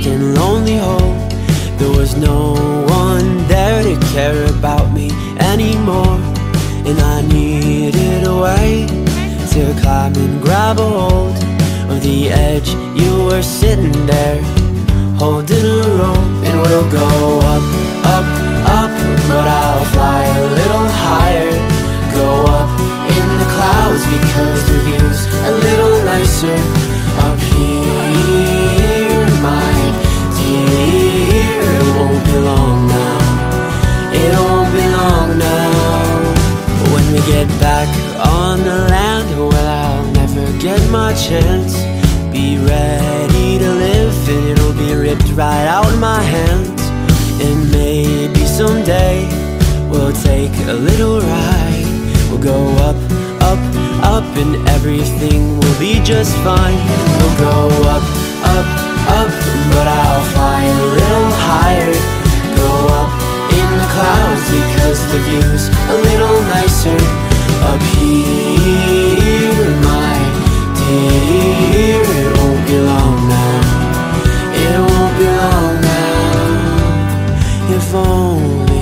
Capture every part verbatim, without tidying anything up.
and lonely hole. There was no one there to care about me anymore, and I needed a way to climb and grab a hold of the edge. You were sitting there holding a rope, and we'll go up, up, up, but I'll fly a little higher. Go up in the clouds because the view's a little nicer up here, my dear. It won't be long now, it won't be long now. When we get back on the land, well, I'll never get my chance. Be ready to live and it'll be ripped right out of my hands. And maybe someday we'll take a little ride. We'll go up, up, up, and everything will be just fine. We'll go up, up, up, but I'll fly a little higher. Go up in the clouds because the view's a little nicer up here, my dear. It won't be long now, it won't be long now. If only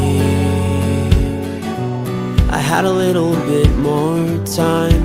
I had a little bit more time.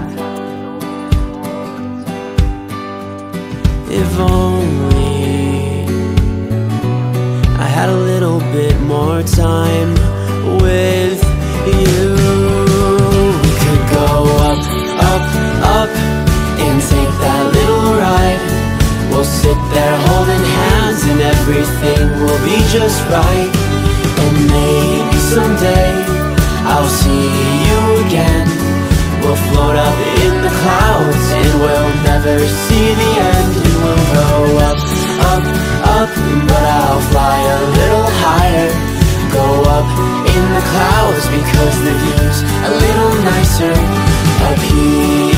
If only I had a little bit more time with you. We could go up, up, up and take that little ride. We'll sit there holding hands and everything will be just right. And maybe someday I'll see you again. We'll float up in the clouds and we'll never see the end. And we'll go up, up, up, but I'll fly a little higher. Go up in the clouds because the view's a little nicer up here.